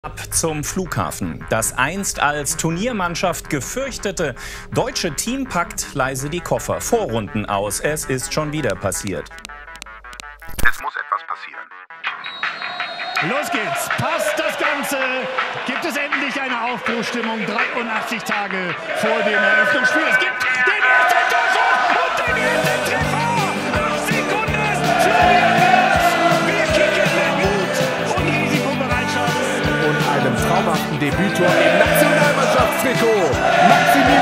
Ab zum Flughafen. Das einst als Turniermannschaft gefürchtete deutsche Team packt leise die Koffer. Vorrunden aus. Es ist schon wieder passiert. Es muss etwas passieren. Los geht's. Passt das Ganze. Gibt es endlich eine Aufbruchstimmung 83 Tage vor dem Eröffnungsspiel. Es gibt den ersten Torschuss und den ersten Treffer. 8 Sekunden. Florian Wirtz. Wir kicken mit Mut und Risikobereitschaft. Und einem traumhaften Debüttor im Nationalmannschaftstrikot. Maximilian